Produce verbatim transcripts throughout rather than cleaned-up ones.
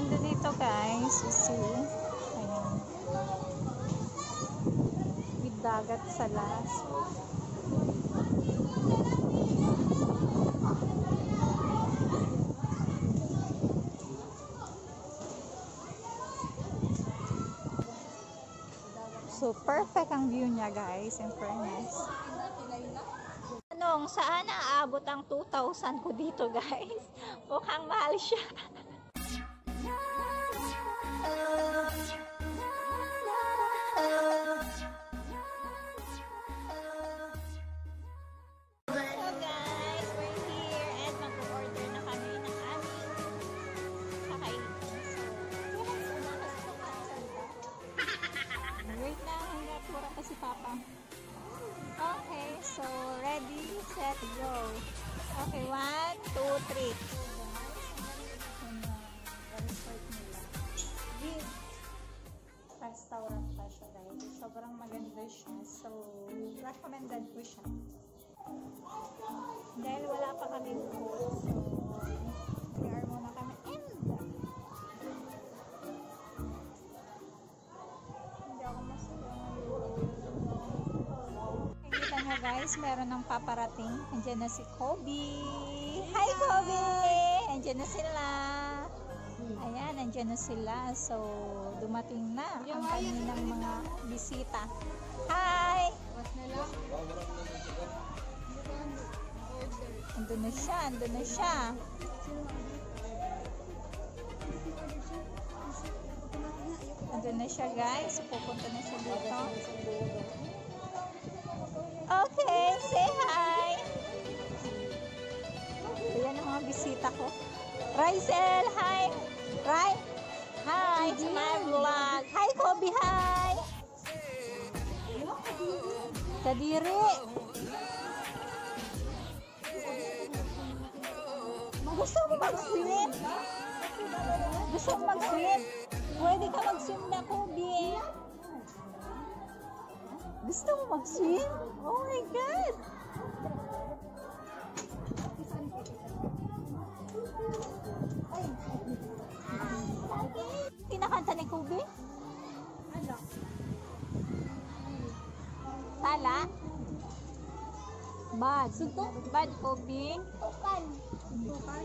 ganda dito guys. You see? Ayan. With dagat sa last. So, perfect ang view niya guys, in fairness. Anong, saan aabot ang two thousand ko dito guys? Mukhang mahal siya. So guys, we're here and mag-order na kami ng aming kakainin. Wait lang, hanggang pura pa si Papa. Okay, so ready, set, go. Okay, one, two, three. This restaurant pa siya guys. Sobrang maganda siya. So, recommended ko siya. Dahil wala pa kami food. So, here muna kami. And, ako nakikita nyo guys, meron ng paparating. Andiyan na si Kobe. Hi Kobe! Andiyan na sila. Ayan, andiyan na sila. So, dumating na ang kanilang mga bisita. Hi! Andun na siya, andun na siya. Andun na siya guys. Pupunta na siya dito. Okay, say hi! Ayan ang mga bisita ko. Rysel, hi! Rai! Hi! It's my vlog! Hi, Kobe! Hi! Kadiri! Gusto mo mag-swim? Gusto mo mag-swim? Pwede ka mag-swim na, Kobe! Gusto mo mag-swim? Oh my God! Kinakanta ni Kobe? Ano? Tala? Bad. Suntok? Bad, Kobe? Tukan. Tukan?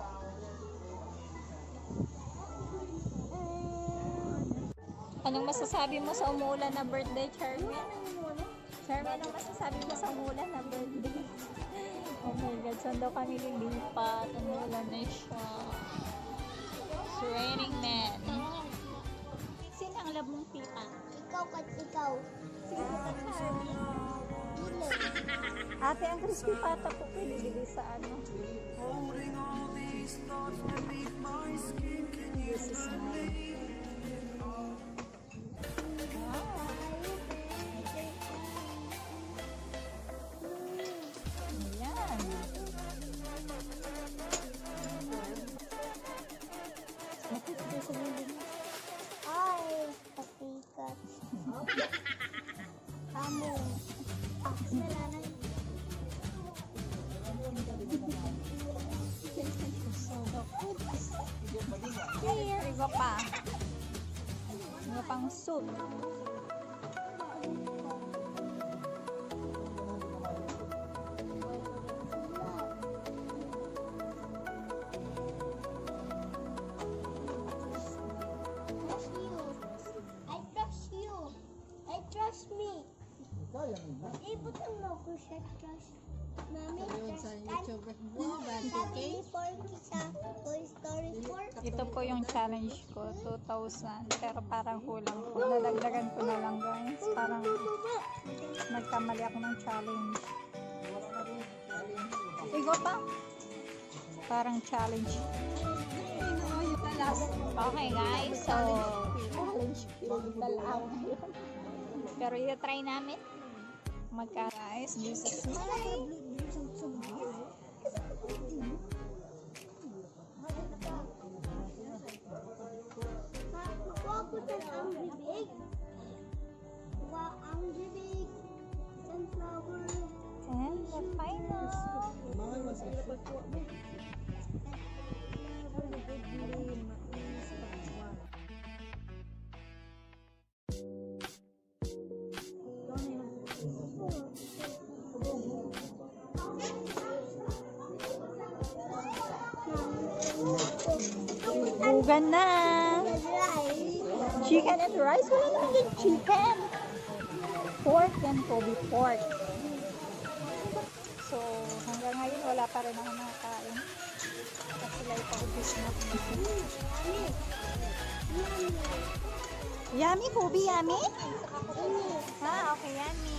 Anong masasabi mo sa umuulan na birthday, Charmin? Charmin, anong masasabi mo sa umuulan na birthday? Oh my God, saan daw kami lilipat? Umuulan na siya. It's raining, man. Sino ang love mong tita? Ikaw kat ikaw. Sino ka, Charmin? Ate, ang crispy pata ko pinibili sa ano. This is mine. Ay, patikat. Kamu. Aksalanan. Here, iba pa. Iba pang soup. Trust me. Ibutan mo ko siya trust. Mami, trust ka. Toy Story four. Ito po yung challenge ko, two thousand. Pero parang kulang po. Nadagdagan ko na lang guys. Parang nagkamali ako ng challenge. Igo pa. Parang challenge. Okay guys, so challenge filled na lang. Pero i-try namin. Magka guys, this is mine. Makuha ko dyan ang bibig. Makuha ang bibig. Sunflower. And the final. Chicken na. Chicken and rice? Wala naman yung chicken. Pork yan, Kobe, pork. So, hanggang ngayon, wala pa rin ako nakakain. Kasi sila ipaubos na. Yummy, Kobe, yummy? Ah, okay, yummy.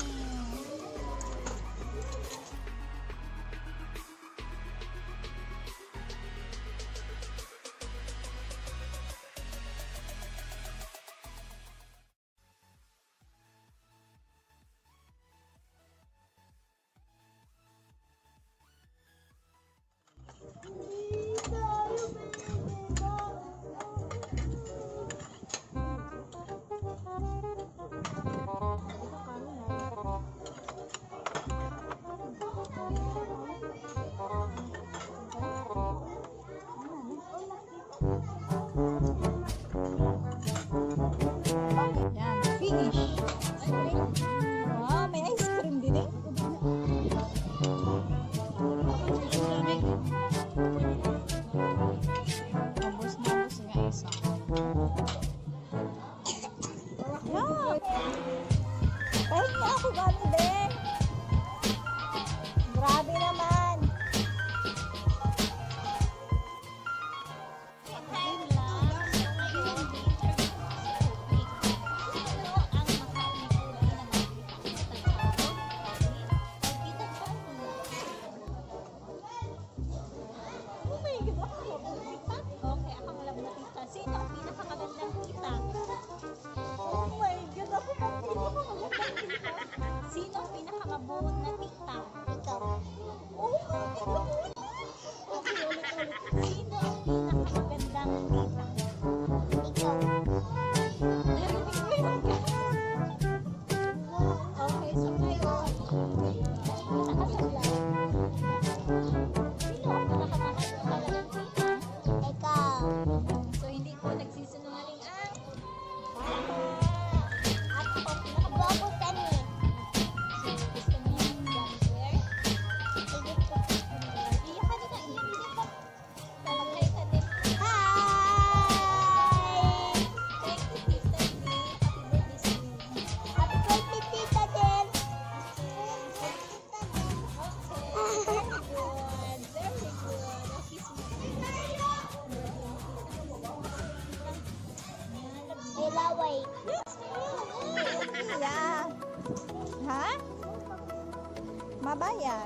Yan, finish. Wow, may ice cream din eh. Ubus na ubus guys. Wow. Kahit na ako gano'n din. Grabe naman. Okay, ako alam na tita. Sino ang pinakamagandang tita? Oh my God, ako ang pinakamagandang tita. Sino ang pinakamabuhod na tita? Ikaw. Oh my God. Okay, ulit-ulit. Sino ang pinakamagandang tita? Ikaw. Narinig mo yun, guys. Okay, so ngayon, nakasabla. Sino ang pinakamagandang tita? Ikaw. So, hindi po nagsisinungaling ang papa. At ako, pinakabobo kami. So, gusto mo yung dancer? Sige po. Iyak ka na, iyak, iyak ka. Talakay ka din. Hi! Thank you, Tita D. Happy birthday sa iyo. Happy birthday, Tita din. Okay, very good. Very good. Kiss mo. Ilaway. Yeah. Ha? Mabayad.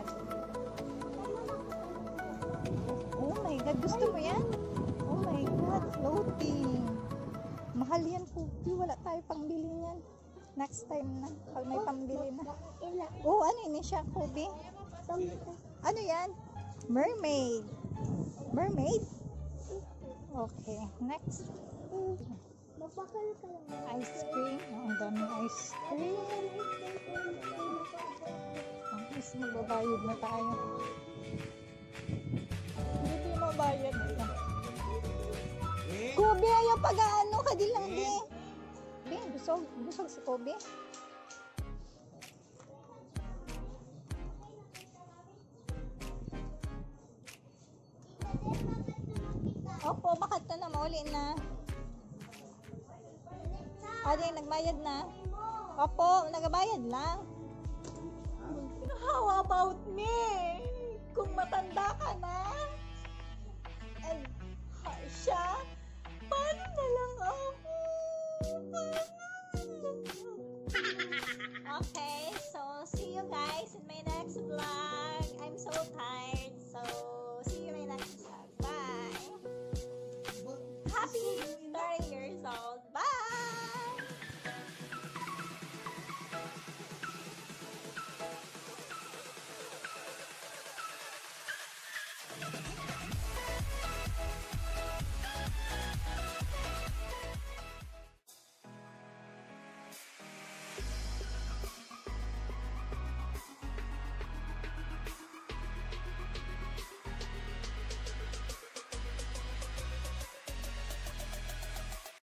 Oh my God, gusto mo yan? Oh my God, floating. Mahal yan, Kobe. Wala tayo pangbili niyan. Next time na, pag may pambili na. Oh, ano yun siya, Kobe? Ano yan? Mermaid. Mermaid? Okay, next. Ice cream. Oh, ang dami ice cream. Tapos magbabayad na tayo. Hindi tayo mabayad nila. Kobe, ayaw pag-ano ka din lang, di. Di, busog. Busog si Kobe. Opo, bakit ito na mauli na? Adi, nagbayad na. Opo, nagabayad lang. How about me? Kung matanda ka na? Ay, ha, siya? Paano na lang ako? Okay, so see you guys in my next vlog. I'm so tired, so see you in my next vlog. Bye! Happy thirty years old!